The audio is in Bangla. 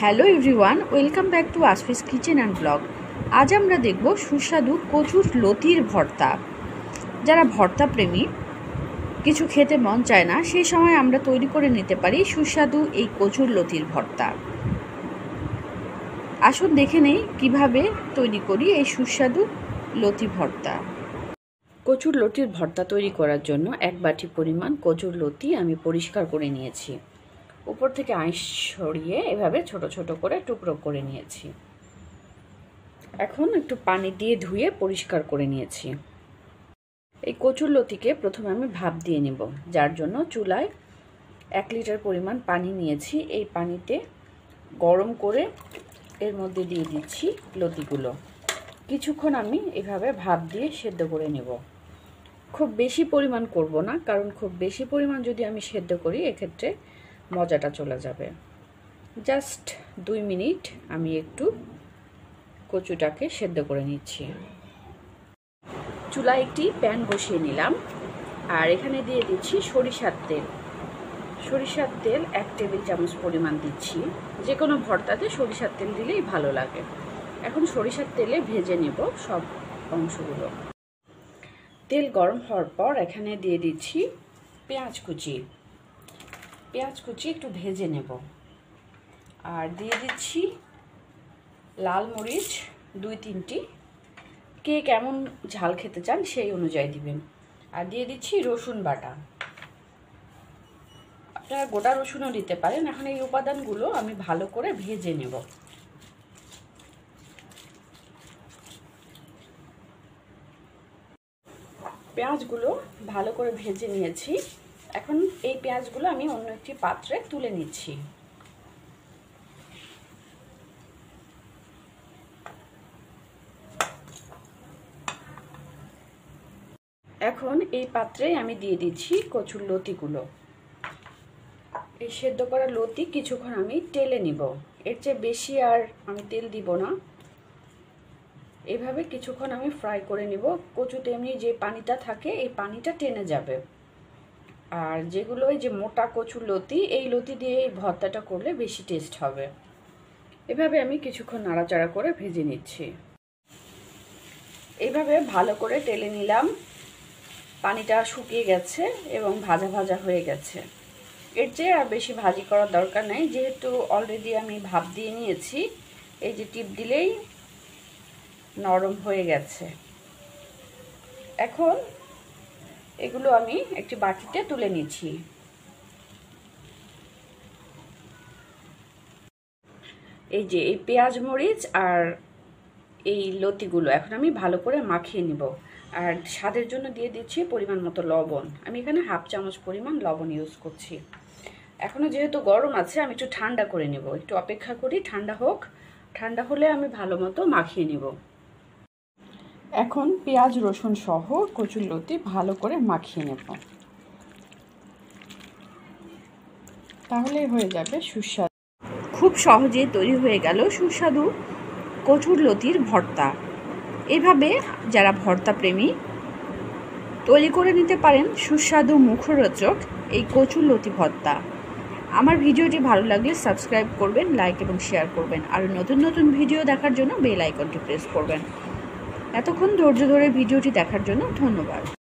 Hello everyone, welcome back to Asfi's kitchen and blog. আজ আমরা দেখব সুস্বাদু কচুর লতির ভর্তা। যারা ভর্তা প্রেমী, কিছু খেতে মন চায় না, সেই সময় আমরা তৈরি করে নিতে পারি সুস্বাদু এই কচুর লতির ভর্তা। আসুন দেখে নেই কিভাবে তৈরি করি এই সুস্বাদু লতি ভর্তা। কচুর লতির ভর্তা তৈরি করার জন্য 1 বাটি পরিমাণ কচুর লতি আমি পরিষ্কার করে নিয়েছি। উপর থেকে আঁশ সরিয়ে এভাবে ছোট ছোট করে টুকরো করে নিয়েছি। এখন একটু পানি দিয়ে ধুয়ে পরিষ্কার করে নিয়েছি। এই কচুর লতিকে প্রথমে আমি ভাপ দিয়ে নেব, যার জন্য চুলায় 1 লিটার পরিমাণ পানি নিয়েছি। এই পানিতে গরম করে এর মধ্যে দিয়ে দিচ্ছি লতিগুলো। কিছুক্ষণ আমি এভাবে ভাপ দিয়ে সেদ্ধ করে নেব। খুব বেশি পরিমাণ করব না, কারণ খুব বেশি পরিমাণ যদি আমি সেদ্ধ করি এক্ষেত্রে মজাটা চলে যাবে। জাস্ট 2 মিনিট আমি একটু কচুটাকে সেদ্ধ করে নিচ্ছি। চুলায় একটি প্যান বসিয়ে নিলাম, আর এখানে দিয়ে দিচ্ছি সরিষার তেল। সরিষার তেল 1 টেবিল চামচ পরিমাণ দিচ্ছি। যে কোনো ভর্তাতে সরিষার তেল দিলেই ভালো লাগে। এখন সরিষার তেলে ভেজে নেব সব অংশগুলো। তেল গরম হওয়ার পর এখানে দিয়ে দিচ্ছি পেঁয়াজ কুচি। পেঁয়াজ কুচি একটু ভেজে নেব, আর দিয়ে দিচ্ছি লাল মরিচ 2-3টি। কে কেমন ঝাল খেতে চান সেই অনুযায়ী দিবেন। আর দিয়ে দিচ্ছি রসুন বাটা। আপনারা গোটা রসুনও দিতে পারেন। এখন এই উপাদানগুলো আমি ভালো করে ভেজে নেব। পেঁয়াজগুলো ভালো করে ভেজে নিয়েছি। এখন এই পেঁয়াজগুলো আমি অন্য একটি পাত্রে তুলে নিচ্ছি। এখন এই পাত্রে আমি দিয়ে দিচ্ছি কচুর লতিগুলো। এই সেদ্ধ করা লতি কিছুক্ষণ আমি টেলে নিব। এর চেয়ে বেশি আর আমি তেল দিব না। এভাবে কিছুক্ষণ আমি ফ্রাই করে নিব। কচুতে এমনি যে পানিটা থাকে এই পানিটা টেনে যাবে। আর যেগুলো এই যে মোটা কচুর লতি, এই লতি দিয়ে এই ভর্তাটা করলে বেশি টেস্ট হবে। এভাবে আমি কিছুক্ষণ নাড়াচাড়া করে ভেজে নিচ্ছি। এইভাবে ভালো করে টেলে নিলাম। পানিটা শুকিয়ে গেছে এবং ভাজা ভাজা হয়ে গেছে। এর চেয়ে আর বেশি ভাজি করার দরকার নেই, যেহেতু অলরেডি আমি ভাপ দিয়ে নিয়েছি। এই যে টিপ দিলেই নরম হয়ে গেছে। এখন এগুলো আমি একটি বাটিতে তুলে নিচ্ছি। এই যে এই পেঁয়াজ মরিচ আর এই লতিগুলো এখন আমি ভালো করে মাখিয়ে নিব। আর স্বাদের জন্য দিয়ে দিচ্ছি পরিমাণ মতো লবণ। আমি এখানে 1/2 চামচ পরিমাণ লবণ ইউজ করছি। এখনও যেহেতু গরম আছে, আমি একটু ঠান্ডা করে নেব। একটু অপেক্ষা করি ঠান্ডা হোক। ঠান্ডা হলে আমি ভালো মতো মাখিয়ে নিব। এখন পেঁয়াজ রসুন সহ কচুর লতি ভালো করে মাখিয়ে নেব। তাহলেই হয়ে যাবে সুস্বাদু। খুব সহজেই তৈরি হয়ে গেল সুস্বাদু কচুর লতির ভর্তা। এভাবে যারা ভর্তা প্রেমী তৈরি করে নিতে পারেন সুস্বাদু মুখরোচক এই কচুর লতি ভর্তা। আমার ভিডিওটি ভালো লাগলে সাবস্ক্রাইব করবেন, লাইক এবং শেয়ার করবেন। আর নতুন নতুন ভিডিও দেখার জন্য বেল আইকনটি প্রেস করবেন। এতক্ষণ ধৈর্য ধরে ভিডিওটি দেখার জন্য ধন্যবাদ।